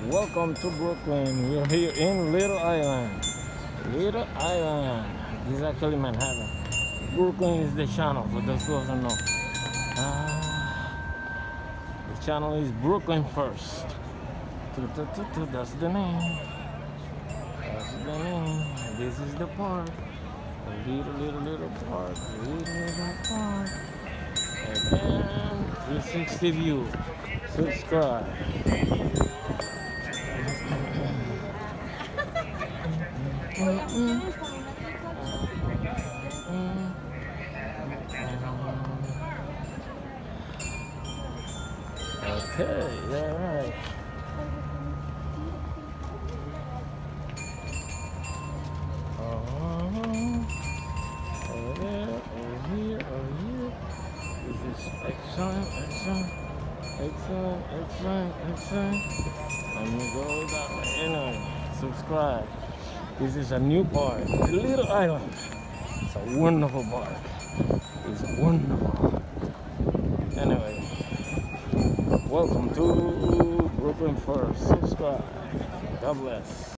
Welcome to Brooklyn. We're here in Little Island. Little Island. This is actually Manhattan. Brooklyn is the channel for those who don't know. The channel is Brooklyn First. That's the name. That's the name. This is the park. A little park. Little park. Again, 360 view. Subscribe. Okay, all right. Over there, over here, over here. This is excellent. Let me go that way. Anyway, subscribe. This is a new park, Little Island. It's a wonderful park. It's wonderful. Anyway, welcome to Brooklyn First. Subscribe. God bless.